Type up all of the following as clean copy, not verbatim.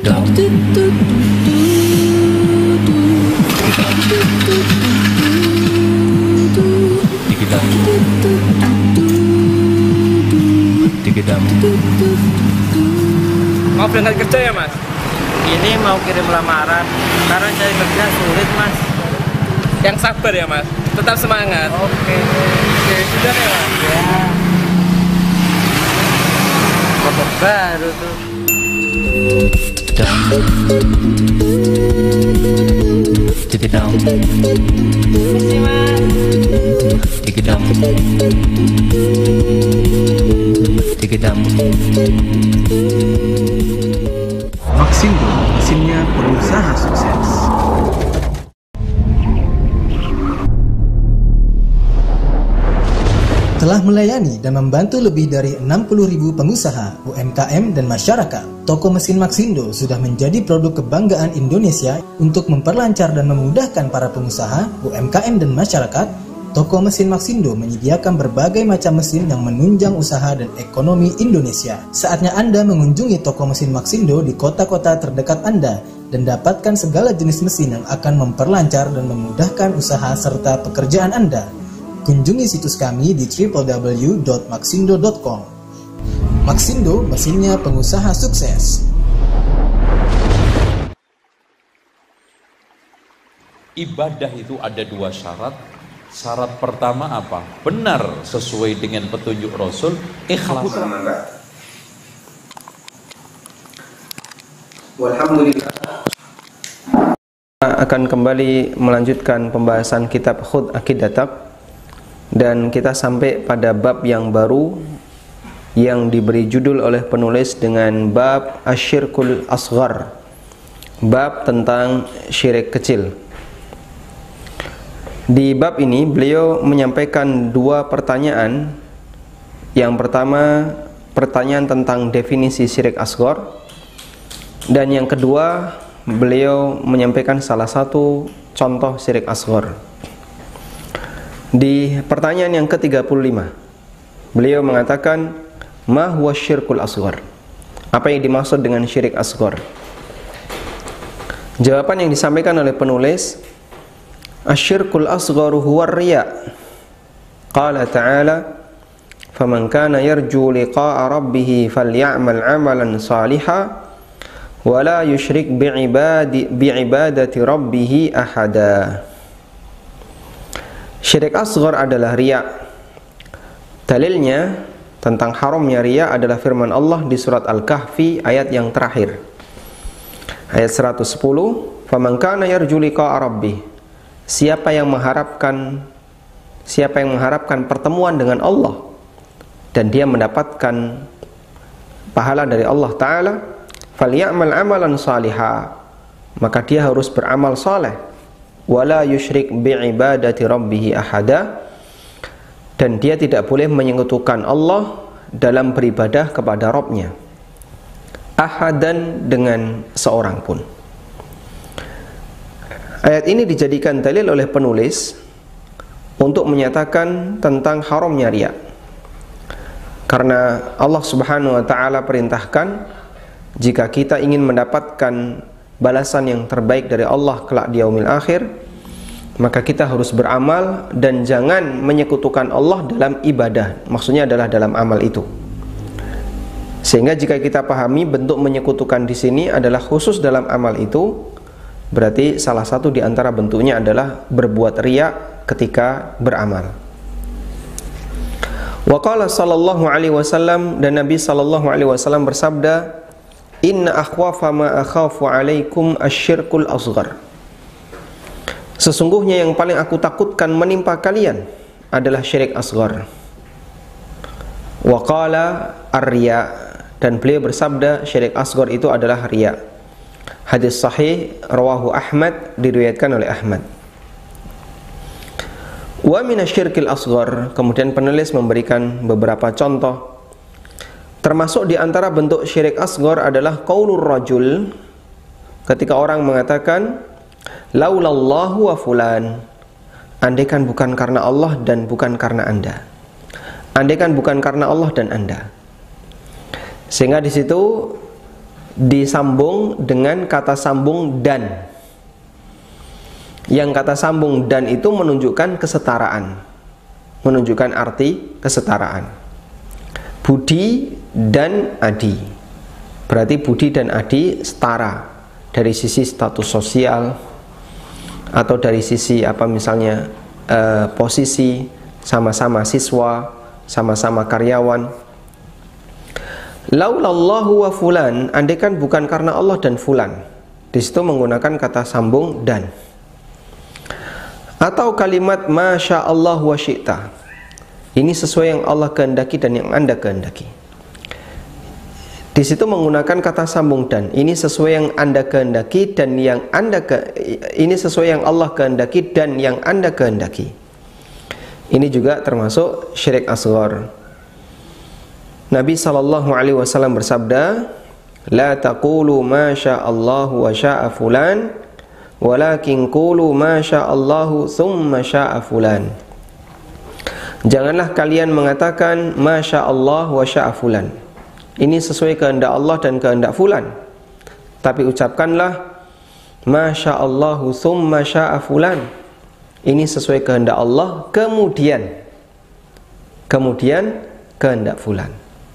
Digedam. Digedam. Digedam. Mau berangkat kerja ya mas? Ini mau kirim lamaran karena cari kerja sulit mas. Yang sabar ya mas, tetap semangat. Oke, Sudah ya mas? ya. Kok baru tuh. Digedam. Misi mas. Digedam. Digedam. Maxindo, mesinnya pengusaha sukses. Telah melayani dan membantu lebih dari 60.000 pengusaha, UMKM, dan masyarakat. Toko mesin Maxindo sudah menjadi produk kebanggaan Indonesia untuk memperlancar dan memudahkan para pengusaha, UMKM, dan masyarakat. Toko mesin Maxindo menyediakan berbagai macam mesin yang menunjang usaha dan ekonomi Indonesia. Saatnya Anda mengunjungi toko mesin Maxindo di kota-kota terdekat Anda dan dapatkan segala jenis mesin yang akan memperlancar dan memudahkan usaha serta pekerjaan Anda. Kunjungi situs kami di www.maxindo.com. Maxindo, mesinnya pengusaha sukses. Ibadah itu ada dua syarat. Syarat pertama apa? Benar sesuai dengan petunjuk Rasul, ikhlas. Walhamdulillah. Akan kembali melanjutkan pembahasan kitab Khudh Aqidatak. Dan kita sampai pada bab yang baru yang diberi judul oleh penulis dengan bab Asyirkul Asghar, bab tentang syirik kecil. Di bab ini beliau menyampaikan dua pertanyaan. Yang pertama, pertanyaan tentang definisi syirik asghar, dan yang kedua beliau menyampaikan salah satu contoh syirik asghar. Di pertanyaan yang ke-35 beliau mengatakan, ma huwa syirkul asghar? Apa yang dimaksud dengan syirik asghar? Jawaban yang disampaikan oleh penulis, asyirkul asgharu huwa riya. Qala ta'ala, faman kana yarju liqa'a rabbih falyamal 'amalan shalihan wa la yusyrik bi'ibadati rabbih ahada. Syirik asghar adalah riya. Dalilnya tentang haramnya riya adalah firman Allah di surat Al-Kahfi ayat yang terakhir, ayat 110, faman kana yarju liqa'a rabbih. Siapa yang mengharapkan pertemuan dengan Allah dan dia mendapatkan pahala dari Allah Ta'ala, falyamal amalan salihah, maka dia harus beramal saleh, wala yusyrik bi'ibadati rabbih ahada, dan dia tidak boleh menyekutukan Allah dalam beribadah kepada Rabbnya, ahadan, dengan seorang pun. Ayat ini dijadikan dalil oleh penulis untuk menyatakan tentang haramnya riya, karena Allah Subhanahu wa ta'ala perintahkan jika kita ingin mendapatkan balasan yang terbaik dari Allah kelak di yaumil akhir, maka kita harus beramal dan jangan menyekutukan Allah dalam ibadah. Maksudnya adalah dalam amal itu. Sehingga jika kita pahami bentuk menyekutukan di sini adalah khusus dalam amal itu, berarti salah satu di antara bentuknya adalah berbuat riya ketika beramal. Wa qala sallallahu alaihi wasallam, dan Nabi sallallahu alaihi wasallam bersabda, inna akhwafa ma akhafu alaikum asyirkul asghar. Sesungguhnya yang paling aku takutkan menimpa kalian adalah syirik asghar. Wa qala ar-riya, dan beliau bersabda syirik asghar itu adalah riya. Hadis sahih rawahu Ahmad, diriwayatkan oleh Ahmad. Wa minasyirkil asghar, kemudian penulis memberikan beberapa contoh. Termasuk di antara bentuk syirik asghar adalah qaulur rajul, ketika orang mengatakan laulallahu wa fulan, andaikan bukan karena Allah dan bukan karena Anda. Andaikan bukan karena Allah dan Anda. Sehingga di situ disambung dengan kata sambung dan. Yang kata sambung dan itu menunjukkan kesetaraan, menunjukkan arti kesetaraan. Budi dan adi, berarti budi dan adi setara dari sisi status sosial atau dari sisi misalnya posisi, sama-sama siswa, sama-sama karyawan. Laulallahu wa fulan, andaikan bukan karena Allah dan fulan, di situ menggunakan kata sambung dan. Atau kalimat masya Allah wa syi'ta, ini sesuai yang Allah kehendaki dan yang Anda kehendaki. Di situ menggunakan kata sambung dan, ini sesuai yang Anda kehendaki dan yang ini sesuai yang Allah kehendaki dan yang Anda kehendaki. Ini juga termasuk syirik asghar. Nabi SAW bersabda, la taqulu ma sya'allahu wa sya'a fulan, walakin qulu ma sya'allahu thumma sya'a fulan. Janganlah kalian mengatakan ma sya'allah wa sya'a fulan, ini sesuai kehendak Allah dan kehendak fulan, tapi ucapkanlah ma sya'allahu thumma sya'a fulan, ini sesuai kehendak Allah kemudian kehendak fulan.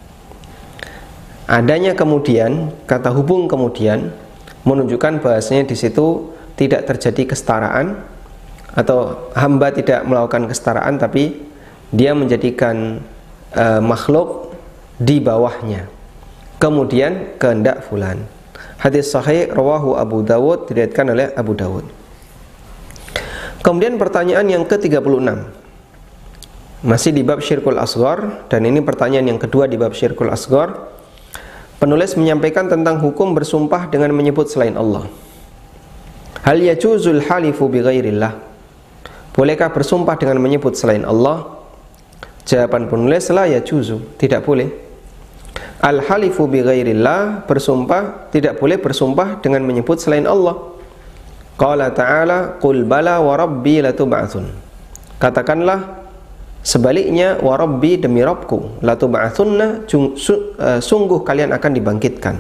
Adanya kemudian, kata hubung kemudian, menunjukkan bahasanya di situ tidak terjadi kesetaraan, atau hamba tidak melakukan kesetaraan, tapi dia menjadikan makhluk di bawahnya. Kemudian kehendak fulan. Hadis sahih rawahu Abu Dawud, diriwayatkan oleh Abu Dawud. Kemudian pertanyaan yang ke-36, masih di bab syirkul asghar, dan ini pertanyaan yang kedua di bab syirkul asghar. Penulis menyampaikan tentang hukum bersumpah dengan menyebut selain Allah. Hal yajuzul halifu bi ghairillah, bolehkah bersumpah dengan menyebut selain Allah? Jawaban penulis, la yajuzu, tidak boleh. Al halifu bi ghairillah, bersumpah, tidak boleh bersumpah dengan menyebut selain Allah. Qala ta'ala, qul bala wa rabbi latub'atsun, katakanlah sebaliknya, wa rabbi, demi Rabbku, latub'atsunna, sungguh kalian akan dibangkitkan.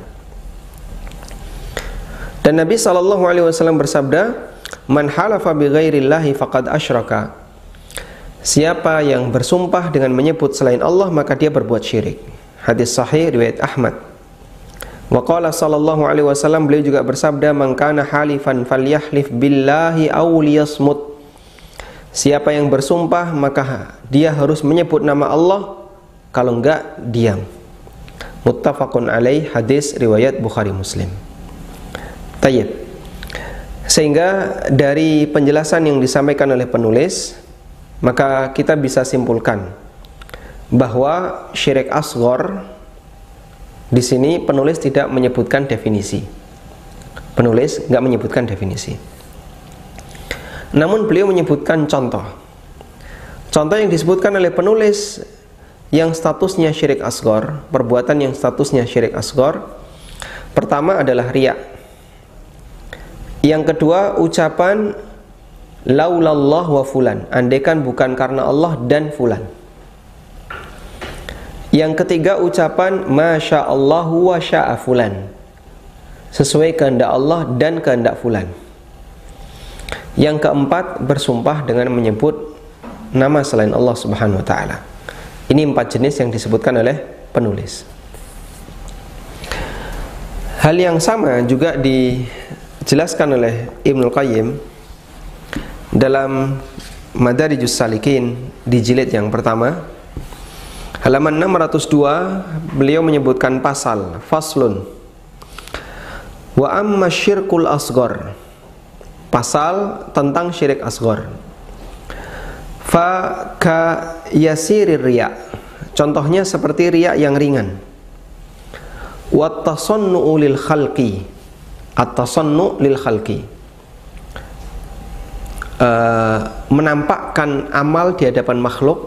Dan Nabi SAW bersabda, man halafa bi ghairillahi faqad asyraka, siapa yang bersumpah dengan menyebut selain Allah maka dia berbuat syirik. Hadis sahih riwayat Ahmad. Wa qala sallallahu alaihi wasallam, beliau juga bersabda, man kana halifan falyahlif billahi aw liyasmut, siapa yang bersumpah maka dia harus menyebut nama Allah, kalau enggak diam. Muttafaqun alaih, hadis riwayat Bukhari Muslim. Tayyib. Sehingga dari penjelasan yang disampaikan oleh penulis, maka kita bisa simpulkan bahwa syirik asghar di sini penulis tidak menyebutkan definisi. Penulis enggak menyebutkan definisi. Namun beliau menyebutkan contoh. Contoh yang disebutkan oleh penulis yang statusnya syirik asghar, perbuatan yang statusnya syirik asghar, pertama adalah riya. Yang kedua, ucapan laulallah wa fulan, andaikan bukan karena Allah dan fulan. Yang ketiga, ucapan masya Allahu wa sya'a fulan, sesuai kehendak Allah dan kehendak fulan. Yang keempat, bersumpah dengan menyebut nama selain Allah Subhanahu wa ta'ala. Ini 4 jenis yang disebutkan oleh penulis. Hal yang sama juga dijelaskan oleh Ibnul Qayyim dalam Madarijus Salikin di jilid yang pertama, halaman 602, beliau menyebutkan pasal faslun wa amma syirkul asghar, pasal tentang syirik asghar. Fa ka yasirir riya, contohnya seperti riya yang ringan. Wa tasannu'u lil khalqi, at-tasannu' lil khalqi, menampakkan amal di hadapan makhluk.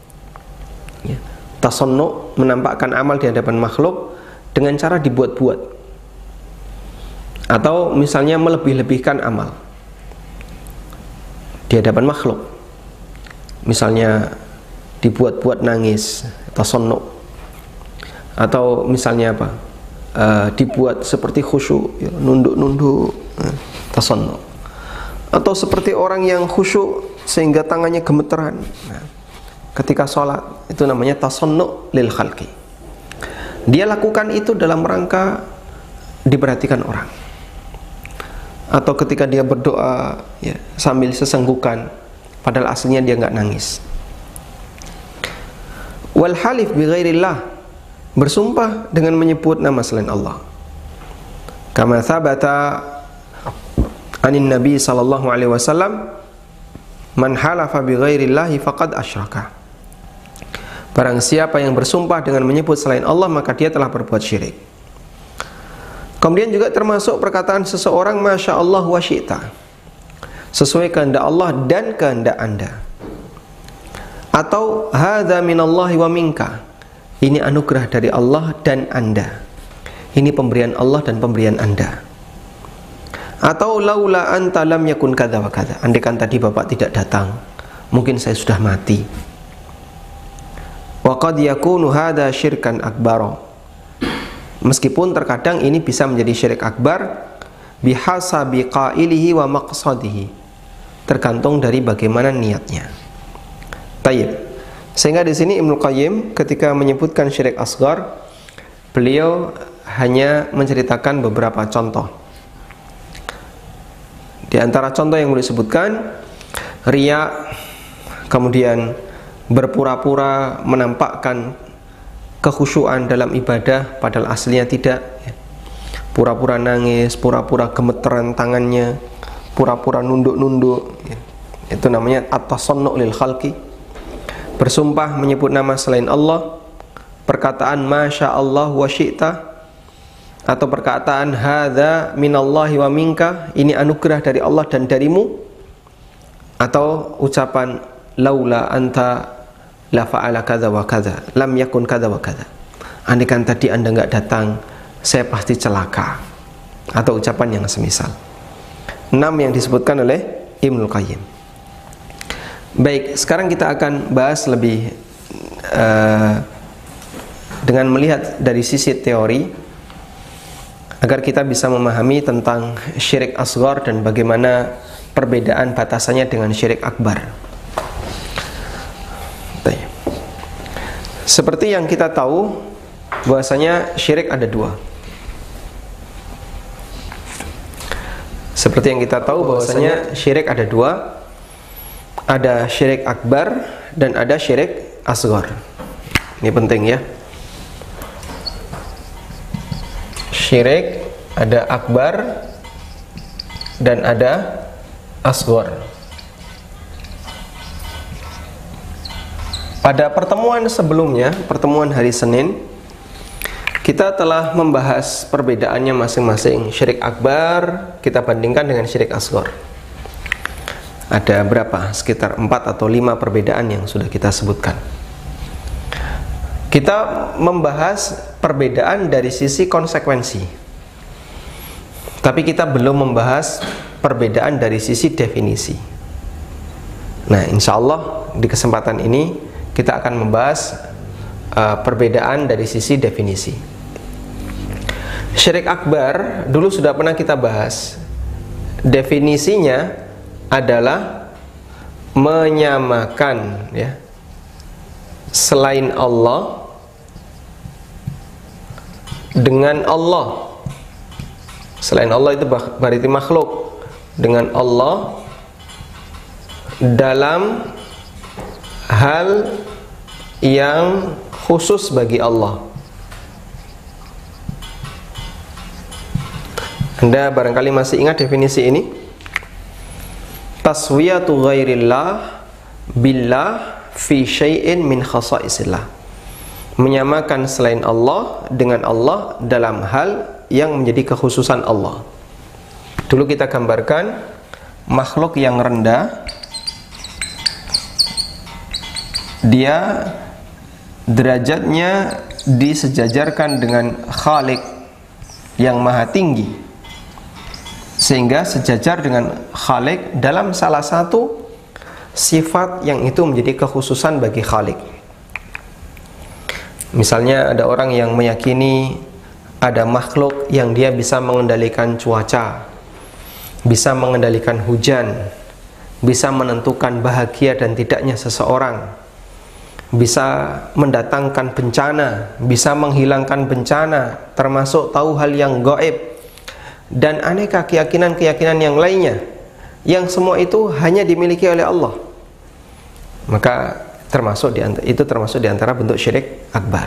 Tasannu', menampakkan amal di hadapan makhluk dengan cara dibuat-buat, atau misalnya melebih-lebihkan amal di hadapan makhluk. Misalnya dibuat-buat nangis, tasannu', atau misalnya apa, dibuat seperti khusyuk, ya, nunduk-nunduk, tasannu. Atau seperti orang yang khusyuk sehingga tangannya gemeteran ketika sholat, itu namanya tasannu lil khalqi. Dia lakukan itu dalam rangka diperhatikan orang. Atau ketika dia berdoa, ya, sambil sesenggukan, padahal aslinya dia nggak nangis. Wal halif bi ghairillah, bersumpah dengan menyebut nama selain Allah. Kama thabata anin Nabi sallallahu alaihi wasallam, man halafa bi ghairillahi faqad asyraka. Barang siapa yang bersumpah dengan menyebut selain Allah, maka dia telah berbuat syirik. Kemudian juga termasuk perkataan seseorang masya Allah wa syi'ta, sesuai kehendak Allah dan kehendak Anda. Atau hadza minallahi wa minka, ini anugerah dari Allah dan Anda. Ini pemberian Allah dan pemberian Anda. Atau laula anta lam yakun kadza wa kadza, andaikan tadi Bapak tidak datang, mungkin saya sudah mati. Wa qad yakunu hadza syirkan akbar. Meskipun terkadang ini bisa menjadi syirik akbar bihasabi qailihi wa maqsadihi, tergantung dari bagaimana niatnya. Tayyib. Sehingga di sini Ibnu Qayyim ketika menyebutkan syirik asghar, beliau hanya menceritakan beberapa contoh. Di antara contoh yang boleh disebutkan, riya, kemudian berpura-pura menampakkan kekhusyuan dalam ibadah padahal aslinya tidak, pura-pura nangis, pura-pura gemeteran tangannya, pura-pura nunduk-nunduk, itu namanya at-tasannu lil khalqi. Bersumpah menyebut nama selain Allah, perkataan masya Allah wa syi'ta, atau perkataan hadza minallahi wa minka, ini anugerah dari Allah dan darimu, atau ucapan laula anta la fa'ala kadza wa kadza, lam yakun kadza wa kadza, andaikan tadi Anda enggak datang, saya pasti celaka, atau ucapan yang semisal. 6 yang disebutkan oleh Ibnu Qayyim. Baik, sekarang kita akan bahas lebih dengan melihat dari sisi teori, agar kita bisa memahami tentang syirik asghar dan bagaimana perbedaan batasannya dengan syirik akbar. Seperti yang kita tahu, bahwasanya syirik ada dua. Seperti yang kita tahu, bahwasanya syirik ada dua. Ada syirik akbar dan ada syirik asghar. Ini penting ya. Syirik ada akbar dan ada asghar. Pada pertemuan sebelumnya, pertemuan hari Senin, kita telah membahas perbedaannya masing-masing. Syirik akbar kita bandingkan dengan syirik asghar. Ada berapa? Sekitar 4 atau 5 perbedaan yang sudah kita sebutkan. Kita membahas perbedaan dari sisi konsekuensi, tapi kita belum membahas perbedaan dari sisi definisi. Nah, insya Allah di kesempatan ini kita akan membahas perbedaan dari sisi definisi. Syirik akbar dulu sudah pernah kita bahas. Definisinya adalah menyamakan, ya, selain Allah dengan Allah. Selain Allah itu berarti makhluk, dengan Allah dalam hal yang khusus bagi Allah. Anda barangkali masih ingat definisi ini? Taswiyatu ghairillah billah fi syai'in min khasaisillah. Menyamakan selain Allah dengan Allah dalam hal yang menjadi kekhususan Allah. Dulu kita gambarkan makhluk yang rendah, dia derajatnya disejajarkan dengan Khalik yang maha tinggi, sehingga sejajar dengan Khalik dalam salah satu sifat yang itu menjadi kekhususan bagi Khalik. Misalnya ada orang yang meyakini ada makhluk yang dia bisa mengendalikan cuaca, bisa mengendalikan hujan, bisa menentukan bahagia dan tidaknya seseorang, bisa mendatangkan bencana, bisa menghilangkan bencana, termasuk tahu hal yang gaib, dan aneka keyakinan-keyakinan yang lainnya, yang semua itu hanya dimiliki oleh Allah. Maka termasuk di antara bentuk syirik akbar.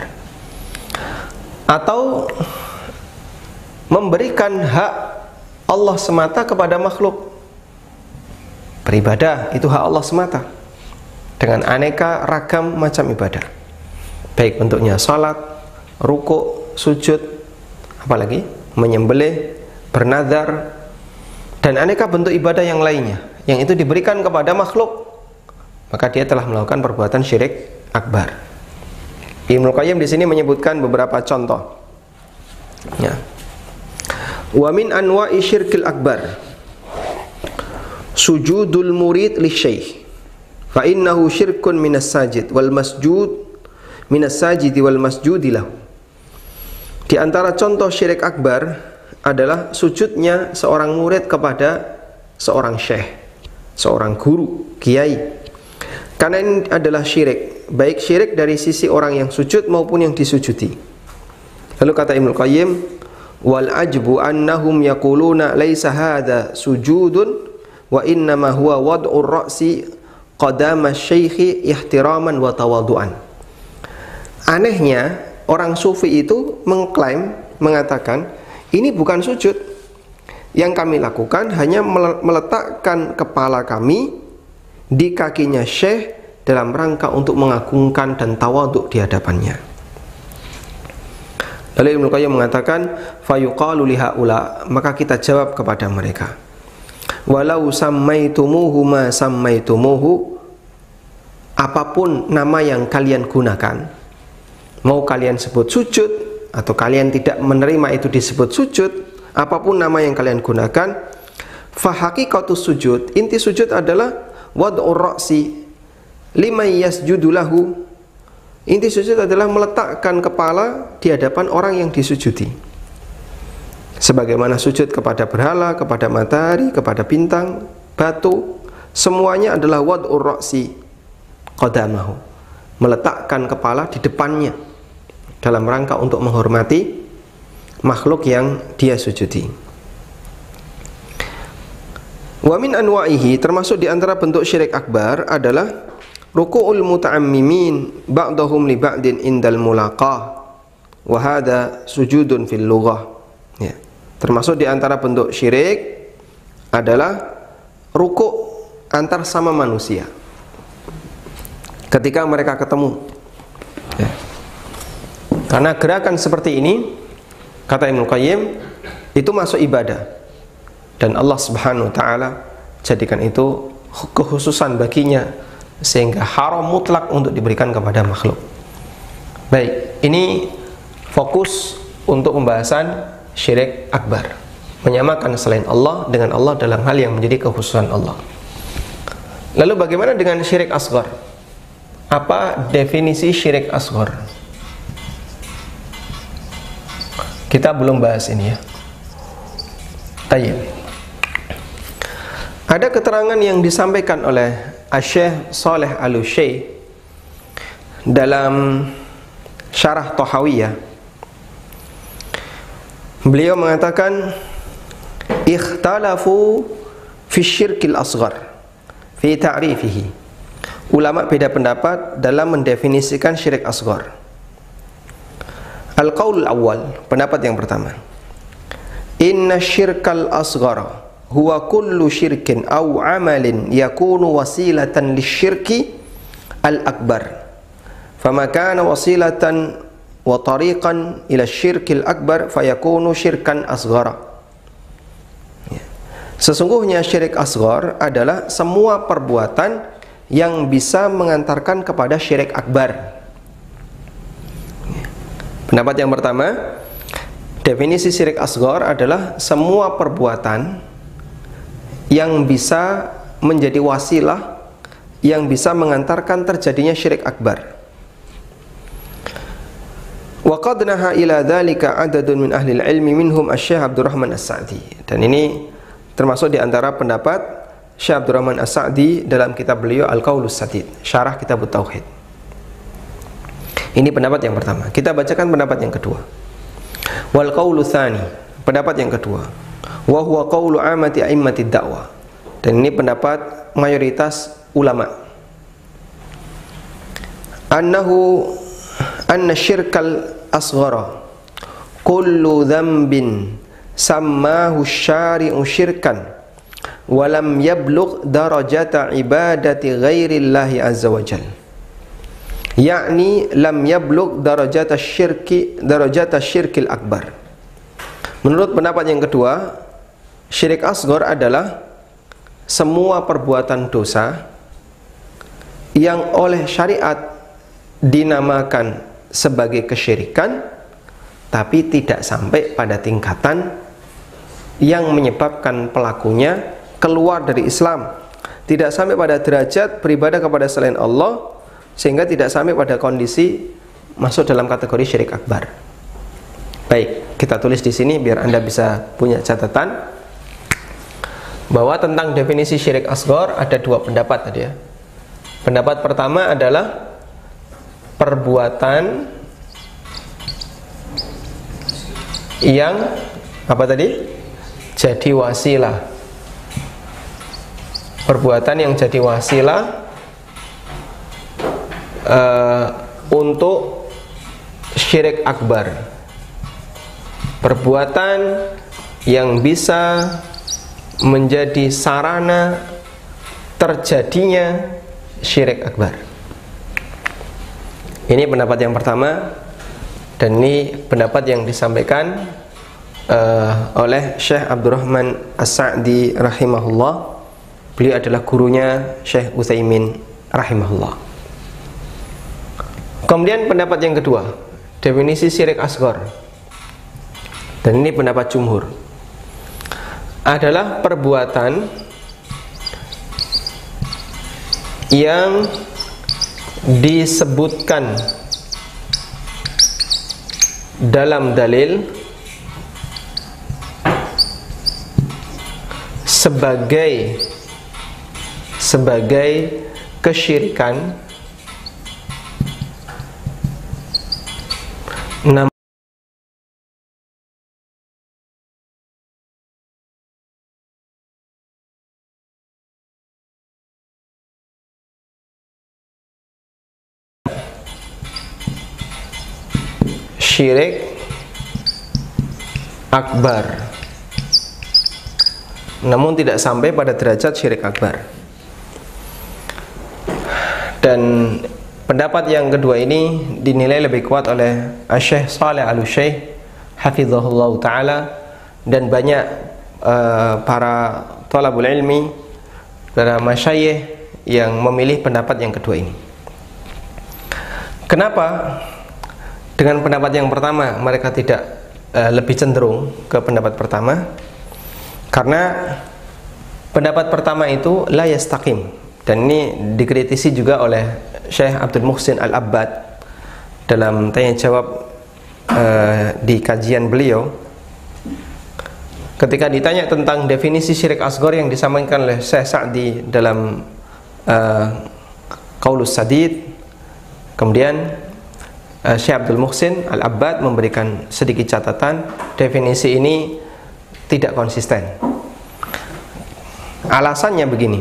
Atau memberikan hak Allah semata kepada makhluk. Beribadah itu hak Allah semata dengan aneka ragam macam ibadah, baik bentuknya salat, rukuk, sujud, apalagi menyembelih, bernazar, dan aneka bentuk ibadah yang lainnya yang itu diberikan kepada makhluk, maka dia telah melakukan perbuatan syirik akbar. Ibnu Qayyim di sini menyebutkan beberapa contoh. Ya. Wa min anwa'i syirkil akbar sujudul murid li syekh fa innahu syirkun minas sajid wal masjud minas sajidi wal masjudi lahu. Di antara contoh syirik akbar adalah sujudnya seorang murid kepada seorang syekh, seorang guru, kiai. Karena ini adalah syirik, baik syirik dari sisi orang yang sujud maupun yang disujudi. Lalu kata Ibnu Qayyim, wal ajbu annahum yaquluna laisa hadza sujudun wa innama huwa wad'ur ra'si qadama syaikhi ihtiraman wa tawadu'an. Anehnya, orang sufi itu mengatakan, ini bukan sujud. Yang kami lakukan hanya meletakkan kepala kami di kakinya syekh dalam rangka untuk mengagungkan dan tawaduk di hadapannya. Lalu Ibnu Qayyim mengatakan, fayuqalu lihaula, maka kita jawab kepada mereka, walau sammaitumuhu ma sammaitumuhu, apapun nama yang kalian gunakan, mau kalian sebut sujud atau kalian tidak menerima itu disebut sujud, apapun nama yang kalian gunakan, fa haqiqatus sujud, inti sujud adalah wad'ur ra'si liman yasjudu lahu. Inti sujud adalah meletakkan kepala di hadapan orang yang disujudi. Sebagaimana sujud kepada berhala, kepada matahari, kepada bintang, batu, semuanya adalah wad'ur ra'si qadamahu, meletakkan kepala di depannya dalam rangka untuk menghormati makhluk yang dia sujudi. Wa min anwa'ihi, termasuk di antara bentuk syirik akbar adalah ruku'ul muta'ammimin ba'dahum li ba'din indal mulaqah wa hadha sujudun fil lughah. Ya. Termasuk di antara bentuk syirik adalah ruku' antar sama manusia ketika mereka ketemu. Ya. Karena gerakan seperti ini, kata Ibnu Qayyim, itu masuk ibadah. Dan Allah Subhanahu wa ta'ala jadikan itu kekhususan baginya, sehingga haram mutlak untuk diberikan kepada makhluk. Baik, ini fokus untuk pembahasan syirik akbar, menyamakan selain Allah dengan Allah dalam hal yang menjadi kekhususan Allah. Lalu bagaimana dengan syirik asghar? Apa definisi syirik asghar? Kita belum bahas ini ya. Tayyib. Ada keterangan yang disampaikan oleh Asy-Syaikh Shalih Al-Utsaimin dalam Syarah Thahawiyah. Beliau mengatakan, ikhtalafu fi syirkil asghar fi ta'rifihi. Ulama beda pendapat dalam mendefinisikan syirik asghar. Al-qaul awal, pendapat yang pertama, inna syirkal asghara huwa kullu syirkin aw amalin yakunu wasilatan lisyirki al-akbar, fama kana wasilatan wa tariqan ila syirkil akbar fayakunu syirkan asghara. Sesungguhnya syirik asghar adalah semua perbuatan yang bisa mengantarkan kepada syirik akbar. Pendapat yang pertama, definisi syirik asghar adalah semua perbuatan yang bisa menjadi wasilah yang bisa mengantarkan terjadinya syirik akbar. Wa qad naha ila dzalika adadun min ahli ilmi minhum Asy-Syaikh Abdurrahman As-Sa'di. Dan ini termasuk di antara pendapat Syekh Abdurrahman As-Sa'di dalam kitab beliau Al-Qaulus Sadid, syarah Kitab Tauhid. Ini pendapat yang pertama. Kita bacakan pendapat yang kedua. Wal qaulu tsani, pendapat yang kedua. Wa huwa qaulu amati a'immatid da'wah. Dan ini pendapat mayoritas ulama. Anna syirkal asghara kullu dzambin sammahu syari'u syirkan wa lam yablugh darajata ibadati ghairillahi azza wa jalla, yakni lam yablugh darajata syirkil akbar. Menurut pendapat yang kedua, syirik asghar adalah semua perbuatan dosa yang oleh syariat dinamakan sebagai kesyirikan, tapi tidak sampai pada tingkatan yang menyebabkan pelakunya keluar dari Islam, tidak sampai pada derajat beribadah kepada selain Allah, sehingga tidak sampai pada kondisi masuk dalam kategori syirik akbar. Baik, kita tulis di sini biar Anda bisa punya catatan bahwa tentang definisi syirik asghar ada dua pendapat tadi ya. Pendapat pertama adalah perbuatan yang apa tadi? Jadi wasilah. Perbuatan yang jadi wasilah untuk syirik akbar. Perbuatan yang bisa menjadi sarana terjadinya syirik akbar. Ini pendapat yang pertama, dan ini pendapat yang disampaikan oleh Syekh Abdurrahman As-Sa'di rahimahullah. Beliau adalah gurunya Syekh Utsaimin rahimahullah. Kemudian pendapat yang kedua, definisi syirik asghar, dan ini pendapat jumhur, adalah perbuatan yang disebutkan dalam dalil sebagai kesyirikan, namun syirik akbar, namun tidak sampai pada derajat syirik akbar. Dan pendapat yang kedua ini dinilai lebih kuat oleh Syekh Shalih Al-Utsaimin hafizahullah ta'ala, dan banyak para thalabul ilmi, para masyayikh yang memilih pendapat yang kedua ini. Kenapa dengan pendapat yang pertama mereka tidak lebih cenderung ke pendapat pertama? Karena pendapat pertama itu la yastaqim, dan ini dikritisi juga oleh Syekh Abdul Muhsin Al-Abbad dalam tanya jawab di kajian beliau. Ketika ditanya tentang definisi syirik asghar yang disampaikan oleh Syekh Sa'di dalam Qaulus Sadid, kemudian Syekh Abdul Muhsin Al-Abbad memberikan sedikit catatan, definisi ini tidak konsisten. Alasannya begini: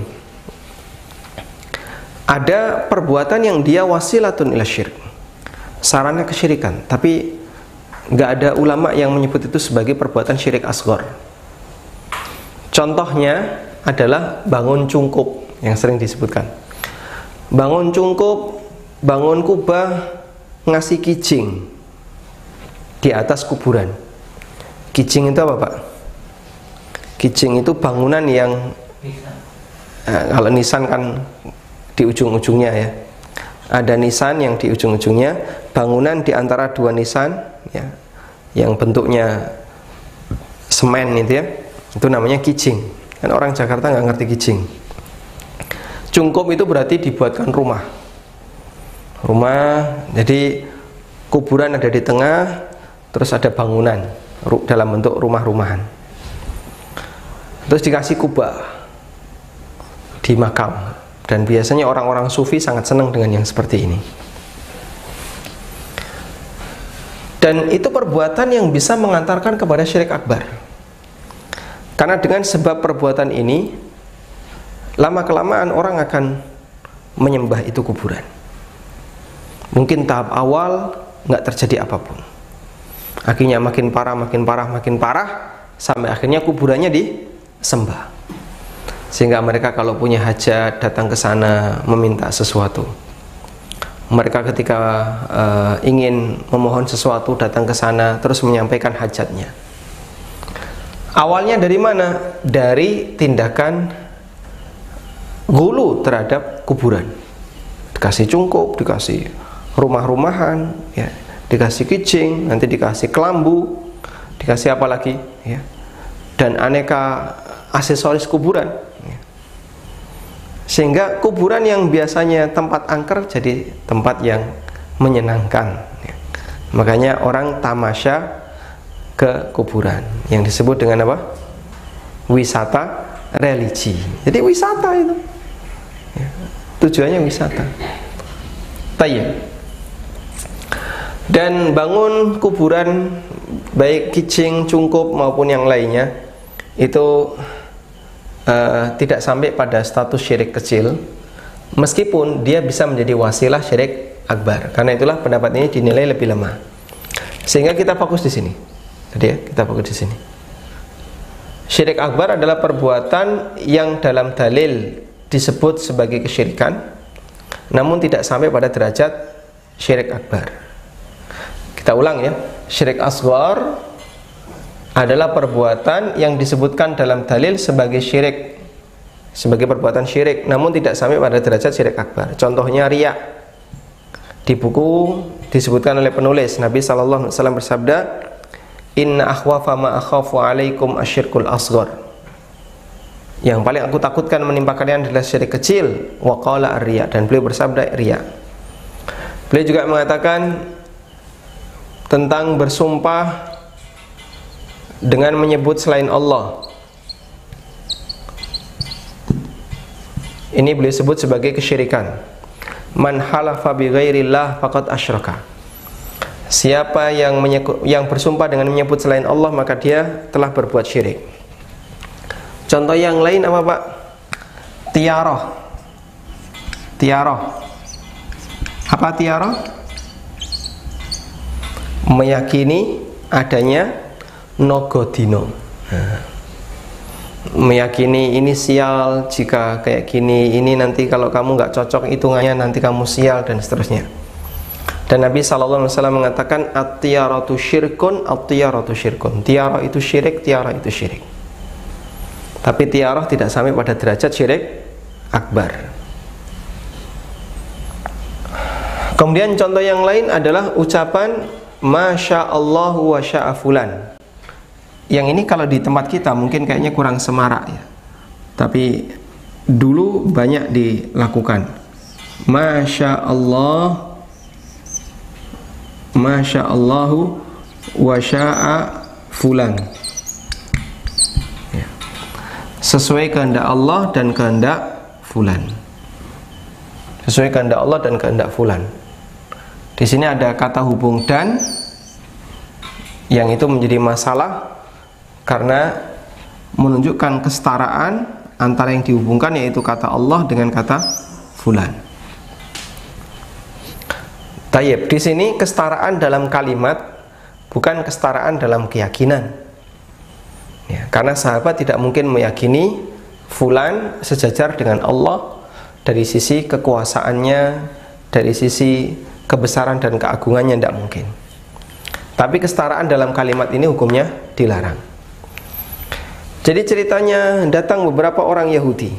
ada perbuatan yang dia wasilatun ila syirk, sarana kesyirikan, tapi nggak ada ulama yang menyebut itu sebagai perbuatan syirik asghar. Contohnya adalah bangun cungkup yang sering disebutkan. Bangun cungkup, bangun kubah, ngasih kijing di atas kuburan. Kijing itu apa, Pak? Kijing itu bangunan yang kalau nisan kan di ujung-ujungnya ya. Ada nisan yang di ujung-ujungnya, bangunan di antara dua nisan ya, yang bentuknya semen itu ya. Itu namanya kijing. Kan orang Jakarta nggak ngerti kijing. Cungkup itu berarti dibuatkan rumah. Rumah, jadi kuburan ada di tengah, terus ada bangunan dalam bentuk rumah-rumahan, terus dikasih kubah di makam. Dan biasanya orang-orang sufi sangat senang dengan yang seperti ini. Dan itu perbuatan yang bisa mengantarkan kepada syirik akbar. Karena dengan sebab perbuatan ini, lama-kelamaan orang akan menyembah itu kuburan. Mungkin tahap awal nggak terjadi apapun, akhirnya makin parah, sampai akhirnya kuburannya disembah. Sehingga mereka kalau punya hajat datang ke sana meminta sesuatu. Mereka ketika ingin memohon sesuatu datang ke sana terus menyampaikan hajatnya. Awalnya dari mana? Dari tindakan gulu terhadap kuburan. Dikasih cungkup, dikasih rumah-rumahan, ya, dikasih kijing, nanti dikasih kelambu, dikasih apa lagi, ya, dan aneka aksesoris kuburan, ya. Sehingga kuburan yang biasanya tempat angker jadi tempat yang menyenangkan, ya. Makanya orang tamasya ke kuburan yang disebut dengan apa? Wisata religi. Jadi wisata itu, ya, tujuannya wisata. Tayyib. Dan bangun kuburan baik kijing, cungkup maupun yang lainnya itu tidak sampai pada status syirik kecil, meskipun dia bisa menjadi wasilah syirik akbar. Karena itulah pendapat ini dinilai lebih lemah. Sehingga kita fokus di sini. Jadi ya, kita fokus di sini. Syirik akbar adalah perbuatan yang dalam dalil disebut sebagai kesyirikan, namun tidak sampai pada derajat syirik akbar. Kita ulang ya, syirik asghar adalah perbuatan yang disebutkan dalam dalil sebagai syirik, sebagai perbuatan syirik, namun tidak sampai pada derajat syirik akbar. Contohnya riya. Di buku disebutkan oleh penulis, Nabi SAW bersabda, Inna akhwafa ma akhafu alaikum asyirkul asghar. Yang paling aku takutkan menimpa kalian adalah syirik kecil. Wa qala ar-riya, dan beliau bersabda riya. Beliau juga mengatakan tentang bersumpah dengan menyebut selain Allah. Ini beliau sebut sebagai kesyirikan. Man halafa bi ghairillah faqad asyraka. Siapa yang bersumpah dengan menyebut selain Allah, maka dia telah berbuat syirik. Contoh yang lain apa Pak? Tiaroh. Tiaroh. Apa tiaroh? Meyakini adanya nogodino. Meyakini ini sial jika kayak gini, ini nanti kalau kamu nggak cocok hitungannya nanti kamu sial, dan seterusnya. Dan Nabi SAW mengatakan at-tiyaratu syirkun, at-tiyaratu syirkun. Tiarah itu syirik, tiarah itu syirik. Tapi tiarah tidak sampai pada derajat syirik akbar. Kemudian contoh yang lain adalah ucapan Masya Allahu wa sya'a fulan. Yang ini kalau di tempat kita mungkin kayaknya kurang semarak ya, tapi dulu banyak dilakukan. Masya Allah, Masya Allahu wa sya'a fulan, ya. Sesuai kehendak Allah dan kehendak fulan. Sesuai kehendak Allah dan kehendak fulan. Di sini ada kata hubung dan, yang itu menjadi masalah karena menunjukkan kesetaraan antara yang dihubungkan, yaitu kata Allah dengan kata fulan. Tayyib, di sini kesetaraan dalam kalimat, bukan kesetaraan dalam keyakinan. Ya, karena sahabat tidak mungkin meyakini fulan sejajar dengan Allah dari sisi kekuasaannya, dari sisi kebesaran dan keagungannya, tidak mungkin. Tapi kesetaraan dalam kalimat ini hukumnya dilarang. Jadi ceritanya, datang beberapa orang Yahudi,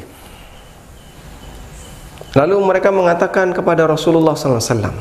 lalu mereka mengatakan kepada Rasulullah SAW.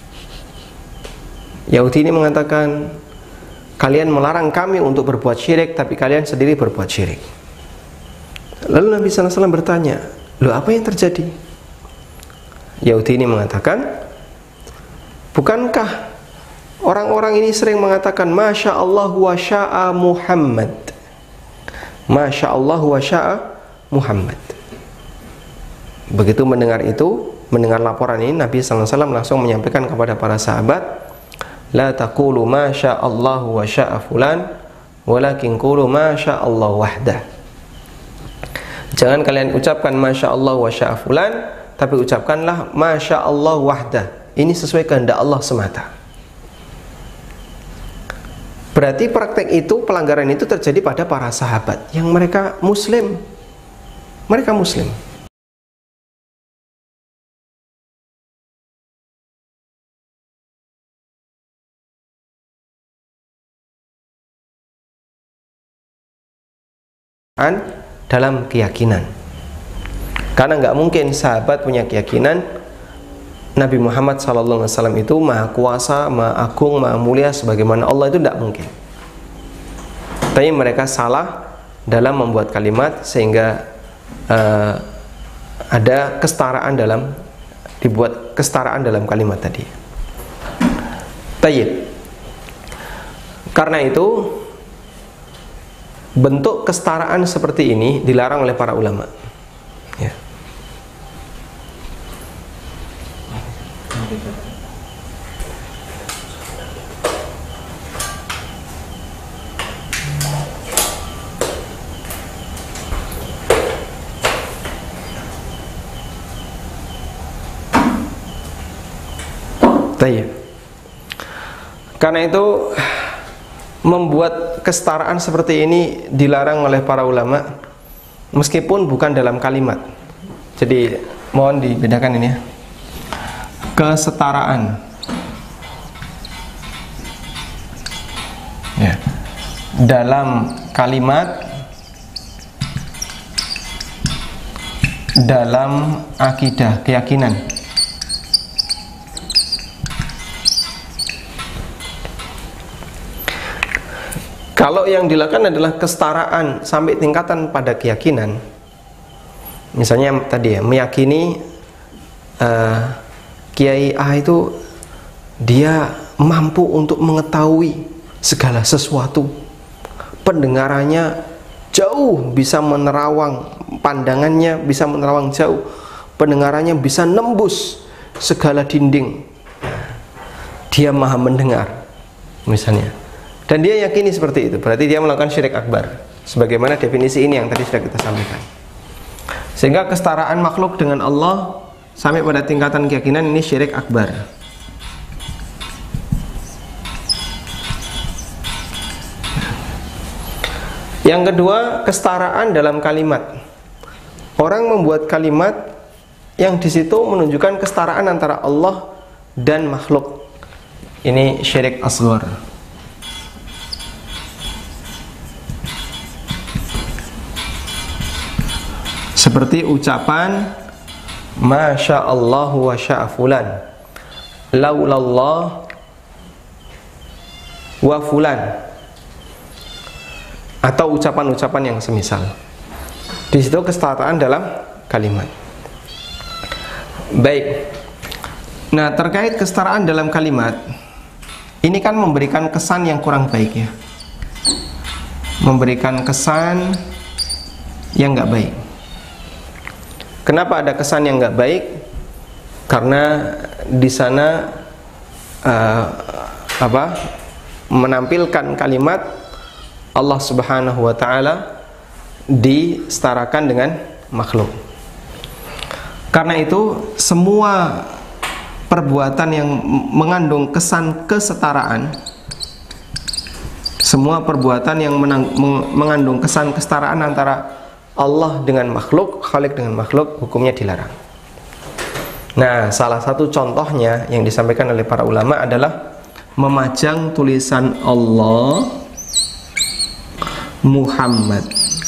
Yahudi ini mengatakan, kalian melarang kami untuk berbuat syirik, tapi kalian sendiri berbuat syirik. Lalu Nabi SAW bertanya, loh apa yang terjadi? Yahudi ini mengatakan, bukankah Orang-orang ini sering mengatakan Masya Allah wa sya'a Muhammad. Masya Allah wa sya'a Muhammad. Begitu mendengar itu, mendengar laporan ini, Nabi SAW langsung menyampaikan kepada para sahabat, La taqulu Masya Allah wa sya'a fulan, walakin qulu Masya Allah wahdah. Jangan kalian ucapkan Masya Allah wa sya'a fulan, tapi ucapkanlah Masya Allah wahdah. Ini sesuai kehendak Allah semata. Berarti praktek itu, pelanggaran itu terjadi pada para sahabat yang mereka muslim. Mereka muslim. Dalam keyakinan. Karena nggak mungkin sahabat punya keyakinan Nabi Muhammad SAW itu maha kuasa, maha agung, maha mulia sebagaimana Allah, itu tidak mungkin. Tapi mereka salah dalam membuat kalimat sehingga ada kesetaraan dalam, dibuat kesetaraan dalam kalimat tadi. Tayyib. Karena itu bentuk kesetaraan seperti ini dilarang oleh para ulama. Ya. Karena itu membuat kesetaraan seperti ini dilarang oleh para ulama, meskipun bukan dalam kalimat. Jadi mohon dibedakan ini ya. Kesetaraan ya, dalam kalimat, dalam akidah, keyakinan. Kalau yang dilakukan adalah kesetaraan sampai tingkatan pada keyakinan, misalnya tadi ya, meyakini Kiai A itu dia mampu untuk mengetahui segala sesuatu, pendengarannya jauh bisa menerawang, pandangannya bisa menerawang jauh, pendengarannya bisa nembus segala dinding, dia maha mendengar misalnya. Dan dia yakini seperti itu, berarti dia melakukan syirik akbar, sebagaimana definisi ini yang tadi sudah kita sampaikan. Sehingga kesetaraan makhluk dengan Allah sampai pada tingkatan keyakinan ini syirik akbar. Yang kedua, kesetaraan dalam kalimat. Orang membuat kalimat yang di situ menunjukkan kesetaraan antara Allah dan makhluk. Ini syirik asghar. Seperti ucapan Masya Allah wa sya'a fulan, laulallah wa fulan, atau ucapan-ucapan yang semisal. Di situ kesetaraan dalam kalimat. Baik. Nah, terkait kesetaraan dalam kalimat, ini kan memberikan kesan yang kurang baik ya. Memberikan kesan yang nggak baik. Kenapa ada kesan yang nggak baik? Karena di sana menampilkan kalimat Allah Subhanahu wa Ta'ala disetarakan dengan makhluk. Karena itu semua perbuatan yang mengandung kesan kesetaraan, semua perbuatan yang mengandung kesan kesetaraan antara Allah dengan makhluk, Khalik dengan makhluk, hukumnya dilarang. Nah, salah satu contohnya yang disampaikan oleh para ulama adalah memajang tulisan Allah Muhammad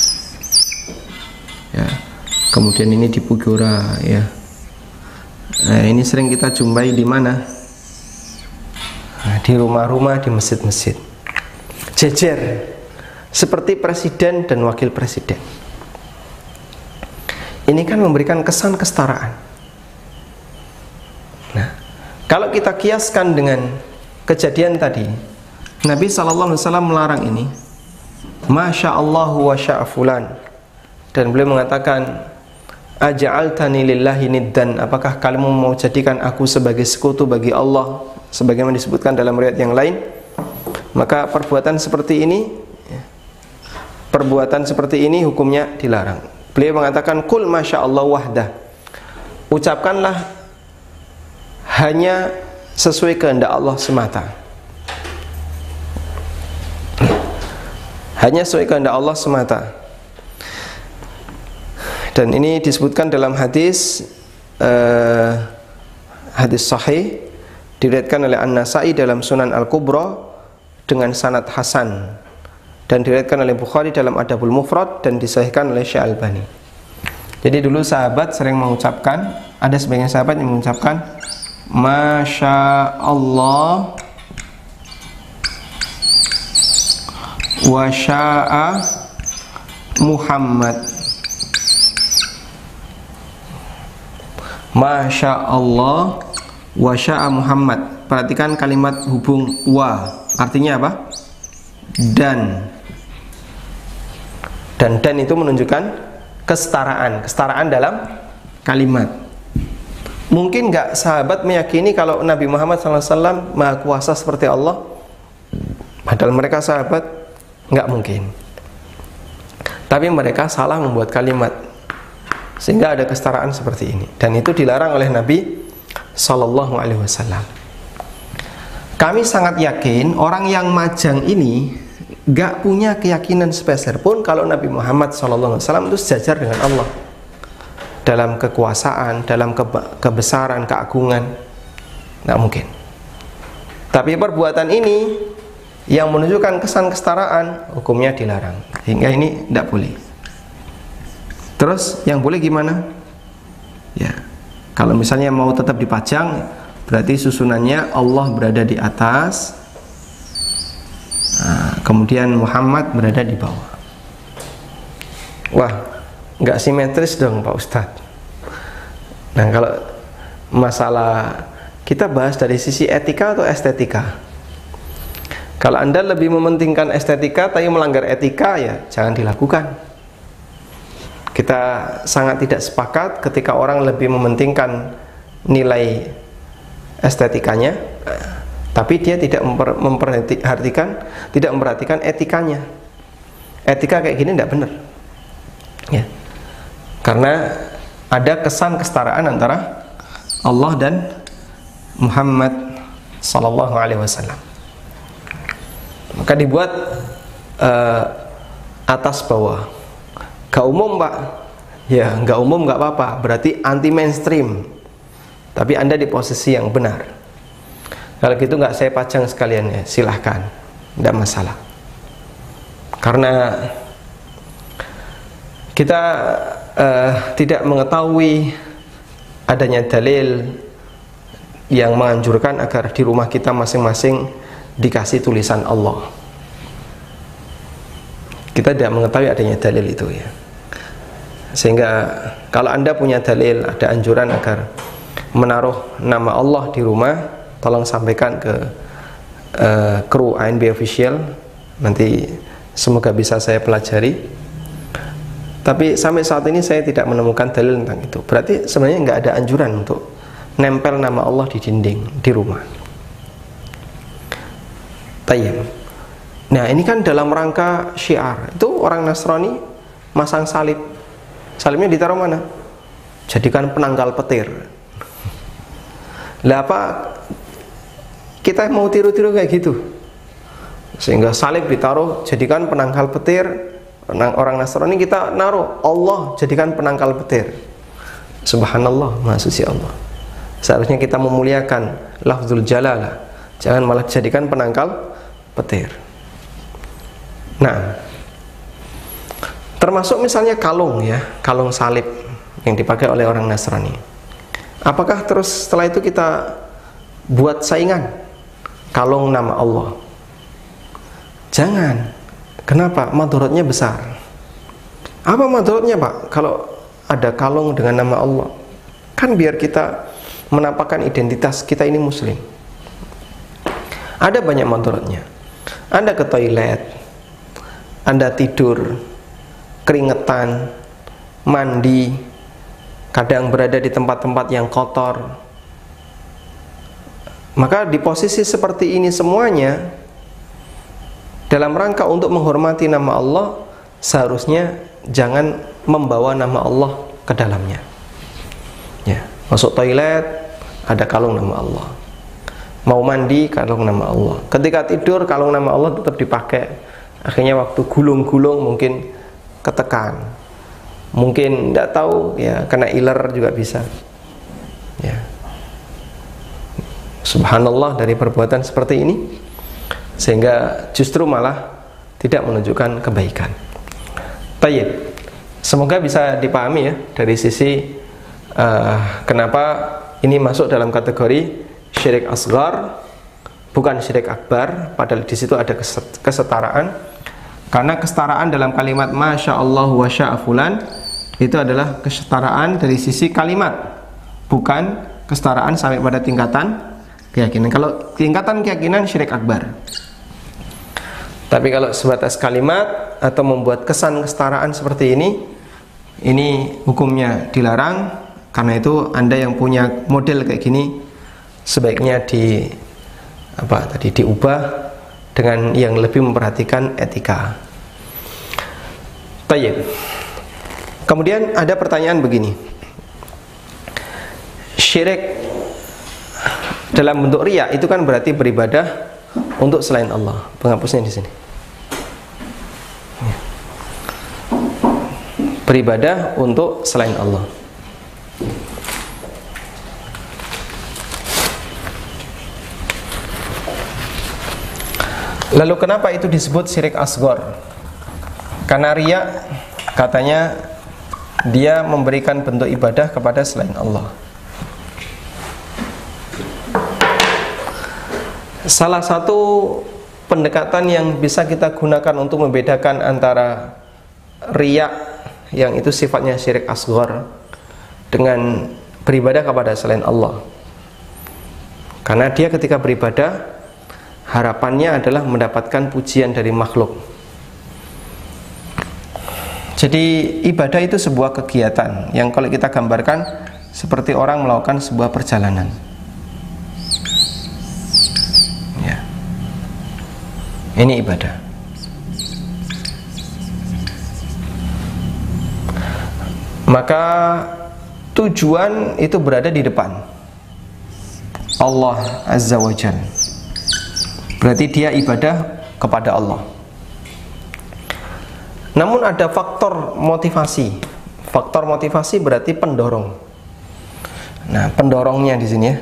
ya. Kemudian ini di Pugora ya. Nah, ini sering kita jumpai di mana? Nah, di rumah-rumah, di masjid-masjid. Jejer seperti presiden dan wakil presiden. Ini kan memberikan kesan kesetaraan. Nah, kalau kita kiaskan dengan kejadian tadi, Nabi SAW melarang ini, Masya Allahu wa sya'a fulan, dan beliau mengatakan, Aja'altani lillahi niddan, apakah kamu mau jadikan aku sebagai sekutu bagi Allah, sebagaimana disebutkan dalam riwayat yang lain. Maka perbuatan seperti ini hukumnya dilarang. Beliau mengatakan, Qul Masya Allah wahdah, ucapkanlah hanya sesuai kehendak Allah semata, hanya sesuai kehendak Allah semata. Dan ini disebutkan dalam hadis sahih, diriwayatkan oleh An-Nasa'i dalam Sunan Al-Kubra dengan sanad hasan, dan diriwayatkan oleh Bukhari dalam Adabul Mufrad, dan disahihkan oleh Syekh Albani. Jadi dulu sahabat sering mengucapkan, ada sebagian sahabat yang mengucapkan Masya Allah wa sya'a Muhammad. Masya Allah wa sya'a Muhammad. Perhatikan kalimat hubung wa, artinya apa? Dan itu menunjukkan kesetaraan dalam kalimat. Mungkin nggak sahabat meyakini kalau Nabi Muhammad SAW maha kuasa seperti Allah, padahal mereka sahabat? Nggak mungkin. Tapi mereka salah membuat kalimat sehingga ada kesetaraan seperti ini, dan itu dilarang oleh Nabi Sallallahu Alaihi Wasallam. Kami sangat yakin orang yang majang ini gak punya keyakinan spesial pun kalau Nabi Muhammad Sallallahu Alaihi Wasallam itu sejajar dengan Allah dalam kekuasaan, dalam kebesaran, keagungan. Gak mungkin. Tapi perbuatan ini yang menunjukkan kesan kesetaraan, hukumnya dilarang, hingga ini tidak boleh. Terus yang boleh gimana? Ya, kalau misalnya mau tetap dipajang, berarti susunannya Allah berada di atas, kemudian Muhammad berada di bawah. Wah, nggak simetris dong Pak Ustadz. Nah, kalau masalah kita bahas dari sisi etika atau estetika. Kalau Anda lebih mementingkan estetika tapi melanggar etika, ya jangan dilakukan. Kita sangat tidak sepakat ketika orang lebih mementingkan nilai estetikanya, tapi dia tidak memperhatikan etikanya. Etika kayak gini tidak benar, ya. Karena ada kesan kesetaraan antara Allah dan Muhammad Sallallahu Alaihi Wasallam. Maka dibuat atas bawah. Gak umum Pak, ya gak umum gak apa-apa, berarti anti mainstream, tapi Anda di posisi yang benar. Kalau gitu gak saya pajang sekalian, ya silahkan, tidak masalah. Karena kita tidak mengetahui adanya dalil yang menganjurkan agar di rumah kita masing-masing dikasih tulisan Allah. Kita tidak mengetahui adanya dalil itu, ya. Sehingga kalau Anda punya dalil, ada anjuran agar menaruh nama Allah di rumah, tolong sampaikan ke kru ANB Official. Nanti semoga bisa saya pelajari. Tapi sampai saat ini saya tidak menemukan dalil tentang itu. Berarti sebenarnya nggak ada anjuran untuk nempel nama Allah di dinding di rumah. Tayyib. Nah, ini kan dalam rangka syiar. Itu orang Nasrani masang salib. Salibnya ditaruh mana? Jadikan penanggal petir. Lah apa kita mau tiru-tiru kayak gitu? Sehingga salib ditaruh jadikan penanggal petir. Orang Nasrani kita naruh Allah jadikan penangkal petir. Subhanallah, Maha Suci Allah. Seharusnya kita memuliakan lafzul jalalah, jangan malah jadikan penangkal petir. Nah, termasuk misalnya kalung, ya, kalung salib yang dipakai oleh orang Nasrani. Apakah terus setelah itu kita buat saingan kalung nama Allah? Jangan. Kenapa? Madharatnya besar. Apa madharatnya, Pak? Kalau ada kalung dengan nama Allah, kan biar kita menampakkan identitas kita ini muslim. Ada banyak mudaratnya. Anda ke toilet, Anda tidur, keringetan, mandi, kadang berada di tempat-tempat yang kotor. Maka di posisi seperti ini semuanya, dalam rangka untuk menghormati nama Allah, seharusnya jangan membawa nama Allah ke dalamnya. Ya, masuk toilet ada kalung nama Allah. Mau mandi kalung nama Allah. Ketika tidur kalung nama Allah tetap dipakai. Akhirnya waktu gulung-gulung mungkin ketekan. Mungkin tidak tahu ya, kena iler juga bisa. Ya. Subhanallah dari perbuatan seperti ini, sehingga justru malah tidak menunjukkan kebaikan. Tayyib. Semoga bisa dipahami ya dari sisi kenapa ini masuk dalam kategori syirik asghar, bukan syirik akbar. Padahal di situ ada kesetaraan. Karena kesetaraan dalam kalimat Masya Allah wa sya'a fulan itu adalah kesetaraan dari sisi kalimat, bukan kesetaraan sampai pada tingkatan keyakinan. Kalau tingkatan keyakinan syirik akbar. Tapi kalau sebatas kalimat atau membuat kesan kesetaraan seperti ini hukumnya dilarang. Karena itu Anda yang punya model kayak gini sebaiknya diubah dengan yang lebih memperhatikan etika. Tayyib. Kemudian ada pertanyaan begini. Syirik dalam bentuk riya itu kan berarti beribadah untuk selain Allah. Penghapusnya di sini. Beribadah untuk selain Allah. Lalu kenapa itu disebut syirik asghar? Karena riya katanya dia memberikan bentuk ibadah kepada selain Allah. Salah satu pendekatan yang bisa kita gunakan untuk membedakan antara riya yang itu sifatnya syirik asghar dengan beribadah kepada selain Allah. Karena dia ketika beribadah harapannya adalah mendapatkan pujian dari makhluk. Jadi ibadah itu sebuah kegiatan yang kalau kita gambarkan seperti orang melakukan sebuah perjalanan. Ya. Ini ibadah. Maka tujuan itu berada di depan Allah Azza wa Jalla. Berarti dia ibadah kepada Allah. Namun ada faktor motivasi. Faktor motivasi berarti pendorong. Nah, pendorongnya di sini ya.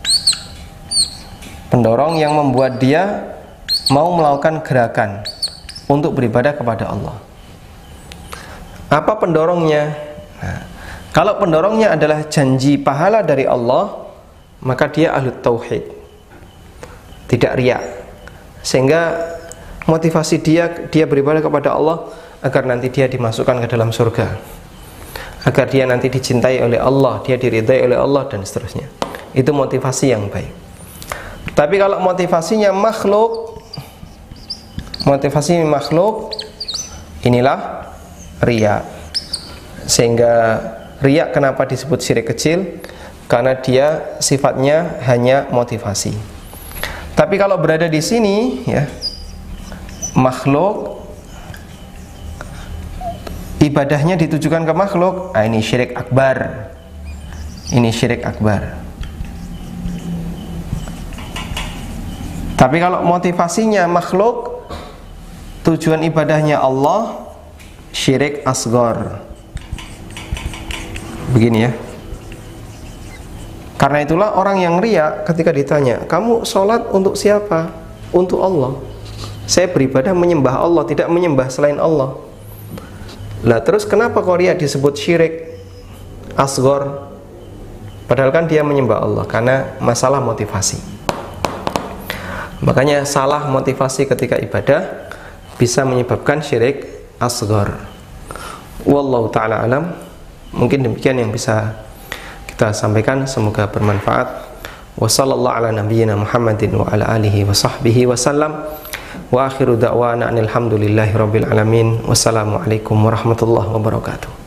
Pendorong yang membuat dia mau melakukan gerakan untuk beribadah kepada Allah. Apa pendorongnya? Nah, kalau pendorongnya adalah janji pahala dari Allah, maka dia ahlut tauhid. Tidak riya. Sehingga motivasi dia beribadah kepada Allah agar nanti dia dimasukkan ke dalam surga, agar dia nanti dicintai oleh Allah, dia diridai oleh Allah dan seterusnya. Itu motivasi yang baik. Tapi kalau motivasinya makhluk, inilah riya. Sehingga riya kenapa disebut syirik kecil? Karena dia sifatnya hanya motivasi. Tapi kalau berada di sini ya, makhluk, ibadahnya ditujukan ke makhluk, ini syirik akbar. Ini syirik akbar. Tapi kalau motivasinya makhluk, tujuan ibadahnya Allah, syirik asghar. Begini ya. Karena itulah orang yang riya ketika ditanya, kamu sholat untuk siapa? Untuk Allah. Saya beribadah menyembah Allah, tidak menyembah selain Allah. Lah terus kenapa kok riya disebut syirik asghar? Padahal kan dia menyembah Allah. Karena masalah motivasi. Makanya salah motivasi ketika ibadah bisa menyebabkan syirik asghar. Wallahu ta'ala alam. Mungkin demikian yang bisa kita sampaikan, semoga bermanfaat. Wa sallallahu ala nabiyyina Muhammadin wa ala alihi wa sahbihi wasallam. Wa akhiru da'wana alhamdulillahi rabbil alamin. Wassalamualaikum warahmatullahi wabarakatuh.